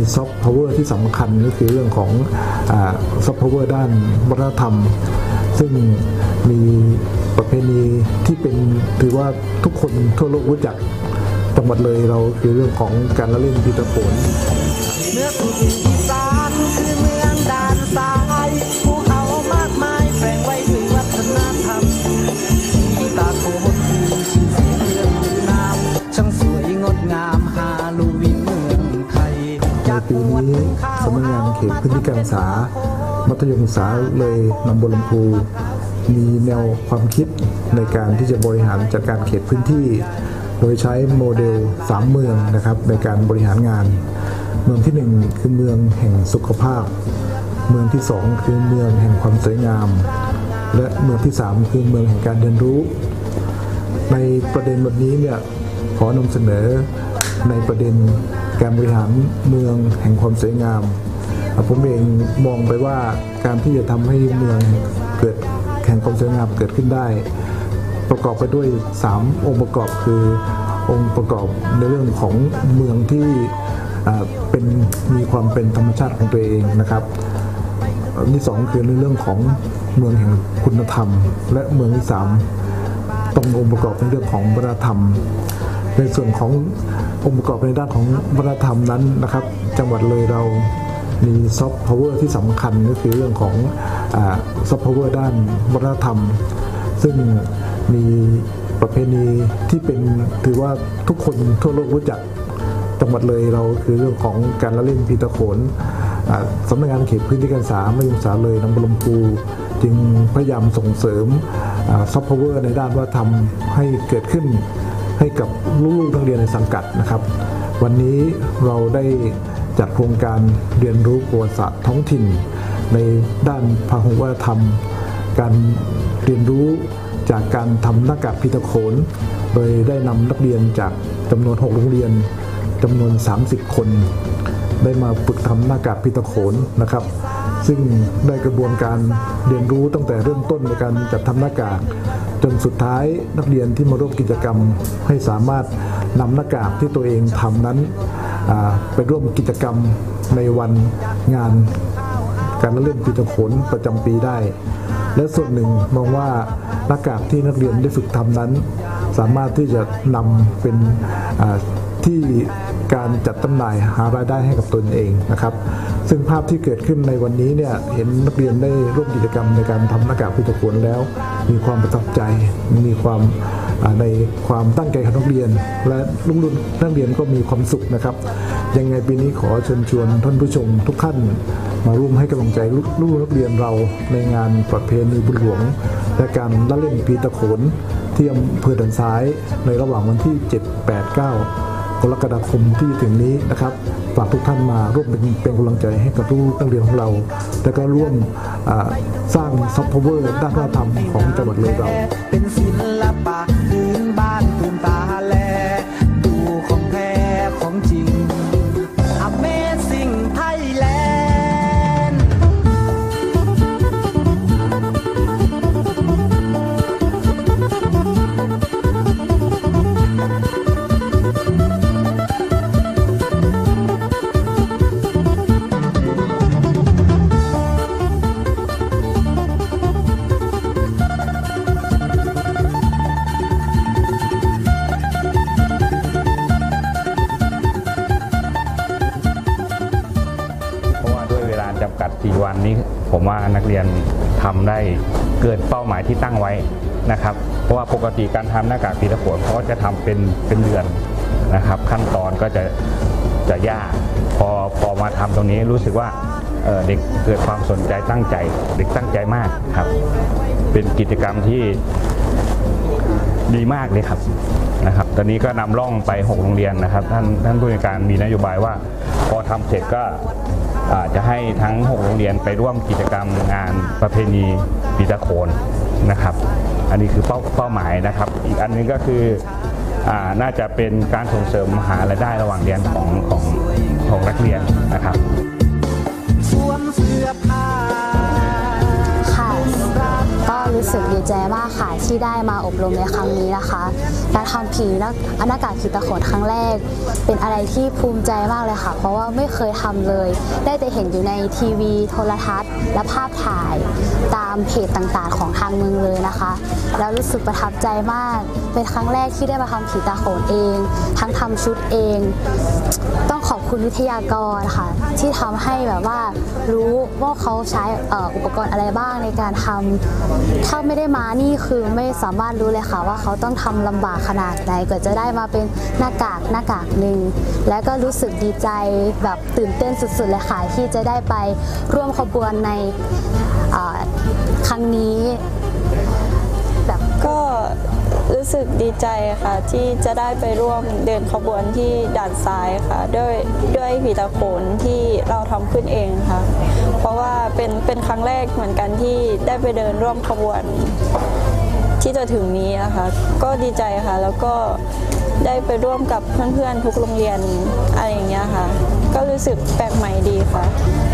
ซอฟต์พาวเวอร์ที่สำคัญก็คือเรื่องของซอฟต์พาวเวอร์ด้านวัฒนธรรมซึ่งมีประเพณีที่เป็นถือว่าทุกคนทั่วโลกรู้จักจังหวัดเลยเราคือเรื่องของการละเล่นพีตะโขนเนื้อสุดอีสานคือเมืองด่านซ้ายภูเขามากมายแฝงไว้ด้วยวัฒนธรรมพีตะโขนคือชื่อเสียงเรื่องลือนามช่างสวยงดงามฮาโลวีนเมืองไทยในปีนี้สำนักงานเขตพื้นที่การศึกษามัธยมศึกษาเลยหนองบัวลำพูมีแนวความคิดในการที่จะบริหารจัดการเขตพื้นที่โดยใช้โมเดล3เมืองนะครับในการบริหารงานเมืองที่1คือเมืองแห่งสุขภาพเมืองที่2คือเมืองแห่งความสวยงามและเมืองที่3คือเมืองแห่งการเรียนรู้ในประเด็นวันนี้เนี่ยขอนำเสนอในประเด็นการบริหารเมืองแห่งความสวยงามผมเองมองไปว่าการที่จะทำให้เมืองเกิดแห่งความสวยงามเกิดขึ้นได้ประกอบไปด้วย3องค์ประกอบคือองค์ประกอบในเรื่องของเมืองที่มีความเป็นธรรมชาติของตัวเองนะครับที่2คือในเรื่องของเมืองแห่งคุณธรรมและเมืองที่3ตรงองค์ประกอบในเรื่องของวัฒนธรรมในส่วนขององค์ประกอบในด้านของวัฒนธรรมนั้นนะครับจังหวัดเลยเรามีซอฟต์พาวเวอร์ที่สำคัญก็คือเรื่องของซอฟต์พาวเวอร์ด้านวัฒนธรรมซึ่งมีประเพณีที่เป็นถือว่าทุกคนทั่วโลกรู้จักจังหวัดเลยเราคือเรื่องของการละเล่นพีตะโขนสำนักงานเขตพื้นที่การศึกษามัธยมศึกษาเลยหนองบัวลำพูจึงพยายามส่งเสริมซอฟต์พาวเวอร์ในด้านวัฒนธรรมให้เกิดขึ้นให้กับลูกๆนักเรียนในสังกัดนะครับวันนี้เราได้จัดโครงการเรียนรู้ประวัติศาสตร์ท้องถิ่นในด้านพหุวัฒนธรรมการเรียนรู้จากการทำหน้ากากพีตะโขนโดยได้นำนักเรียนจากจำนวน6โรงเรียนจำนวน30คนได้มาฝึกทำหน้ากากพีตะโขนนะครับซึ่งได้กระบวนการเรียนรู้ตั้งแต่เริ่มต้นในการจัดทำหน้ากากจนสุดท้ายนักเรียนที่มาร่วมกิจกรรมให้สามารถนำหน้ากากที่ตัวเองทำนั้นไปร่วมกิจกรรมในวันงานการละเล่นพีตะโขนประจำปีได้และส่วนหนึ่งมองว่าหน้ากากที่นักเรียนได้ฝึกทำนั้นสามารถที่จะนำเป็นที่การจัดจำหน่ายหารายได้ให้กับตนเองนะครับซึ่งภาพที่เกิดขึ้นในวันนี้เนี่ยเห็นนักเรียนได้ร่วมกิจกรรมในการทำหน้ากากพีตะโขนแล้วมีความประทับใจมีความในความตั้งใจของนักเรียนและลูกๆนักเรียนก็มีความสุขนะครับยังไงปีนี้ขอเชิญชวนท่านผู้ชมทุกท่านมาร่วมให้กำลังใจลูกนักเรียนเราในงานประเพณีบุญหลวงและการละเล่นพีตะโขนที่อำเภอด่านซ้ายในระหว่างวันที่ 7, 8, 9 กรกฎาคมที่ถึงนี้นะครับฝากทุกท่านมาร่วมเป็นกำลังใจให้กับลูกนักเรียนของเราและก็ร่วมสร้างซอฟต์พาวเวอร์ด้านวัฒนธรรมของจังหวัดเลยเราเป็นศิลปะพื้นบ้านตื่นตาแลดูของแท้ของจริง Amazing Thailand จำกัด4 วันนี้ผมว่านักเรียนทำได้เกินเป้าหมายที่ตั้งไว้นะครับเพราะว่าปกติการทำหน้ากากพีตะโขนเขาจะทำเป็นเดือนนะครับขั้นตอนก็จะยากพอมาทำตรงนี้รู้สึกว่าเด็กเกิดความสนใจตั้งใจเด็กตั้งใจมากครับเป็นกิจกรรมที่ดีมากเลยครับนะครับตอนนี้ก็นำร่องไป6โรงเรียนนะครับท่านผู้ในวยการมีนโยบายว่าพอทำเสร็จก็จะให้ทั้ง6โรงเรียนไปร่วมกิจกรรมงานประเพณีพีตะโขนนะครับอันนี้คือเป้าหมายนะครับอีกอันนึงก็คือน่าจะเป็นการส่งเสริมหารายได้ระหว่างเรียนของนักเรียนนะครับค่ะก็รู้สึกดีใจมากค่ะที่ได้มาอบรมในครั้งนี้นะคะการทำหน้ากากผีตาโขนครั้งแรกเป็นอะไรที่ภูมิใจมากเลยค่ะเพราะว่าไม่เคยทำเลยได้แต่เห็นอยู่ในทีวีโทรทัศน์และภาพถ่ายตามเพจต่างๆของทางเมืองเลยนะคะแล้วรู้สึกประทับใจมากเป็นครั้งแรกที่ได้มาทำผีตาโขนเองทั้งทำชุดเองต้องขอบคุณวิทยากรค่ะที่ทำให้แบบว่ารู้ว่าเขาใช้อุปกรณ์อะไรบ้างในการทำถ้าไม่ได้มานี่คือไม่สามารถรู้เลยค่ะว่าเขาต้องทำลำบากขนาดไหนกว่าจะได้มาเป็นหน้ากากหนึ่งและก็รู้สึกดีใจแบบตื่นเต้นสุดๆเลยค่ะที่จะได้ไปร่วมขบวนในครั้งนี้ก็รู้สึกดีใจค่ะที่จะได้ไปร่วมเดินขบวนที่ด่านซ้ายค่ะด้วยผีตาโขนที่เราทำขึ้นเองค่ะเพราะว่าเป็นครั้งแรกเหมือนกันที่ได้ไปเดินร่วมขบวนที่จะถึงนี้นะคะก็ดีใจค่ะแล้วก็ได้ไปร่วมกับเพื่อนๆทุกโรงเรียนอะไรอย่างเงี้ยค่ะก็รู้สึกแปลกใหม่ดีค่ะ